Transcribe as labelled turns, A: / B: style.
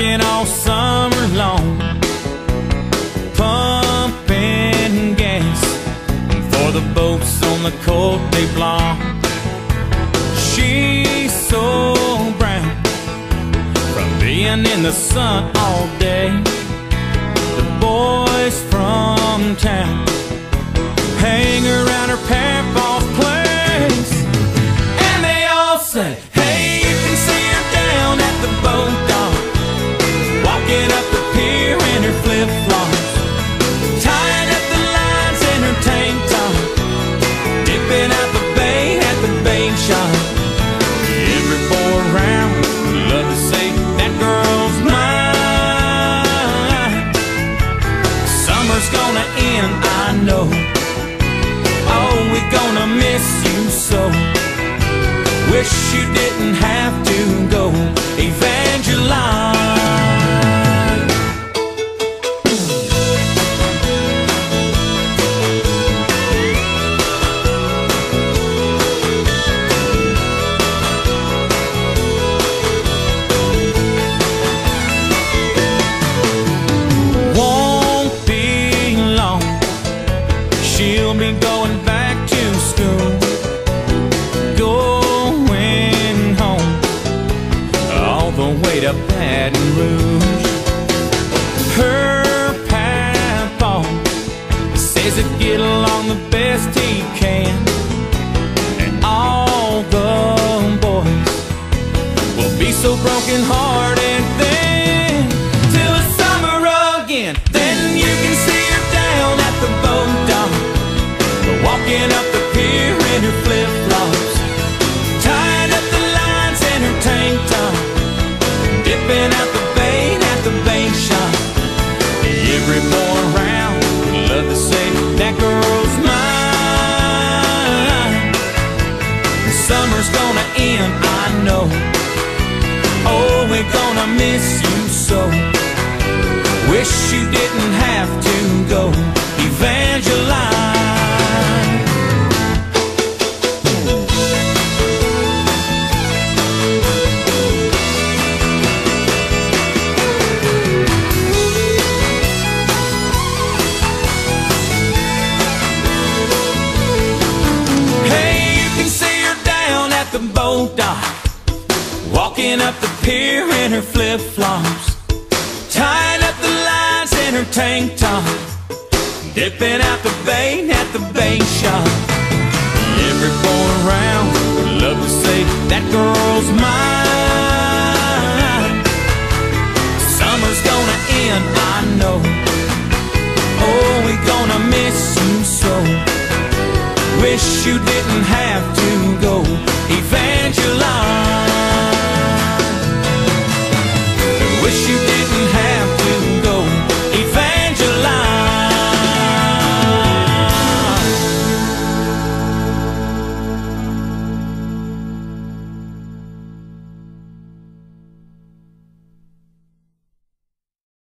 A: working all summer long, pumping gas for the boats on the Côte des Blancs. She's so brown from being in the sun all day. The boys from town hang around her papa's place, and they all say, hey, you can see her down at the boat dock, walking up the pier in her flip-flops, tying up the lines in her tank top, dipping out the bait at the bait shop. Every boy around would love to say that girl's mine. Summer's gonna end, I know. Oh, we're gonna miss you so. Wish you didn't have to go, Evangeline. Won't be long, she'll be going back to school, going home all the way to Baton Rouge. Her papa says he'd get along the best he can, and all the boys will be so broken-hearted then, till it's summer again. Then you can see her down at the boat dock, walking up the pier in her flip-flops, tying up the lines in her tank top, dipping out the bait at the bait shop. Every boy around would love to say that girl's mine. The summer's gonna end, I know. Oh, we're gonna miss you so. Wish you didn't have to go, Evangeline. The boat dock, walking up the pier in her flip-flops, tying up the lines in her tank top, dipping out the bait at the bait shop. Every boy around would love to say that girl's mine. Summer's gonna end, I know. Oh, we're gonna miss you so. Wish you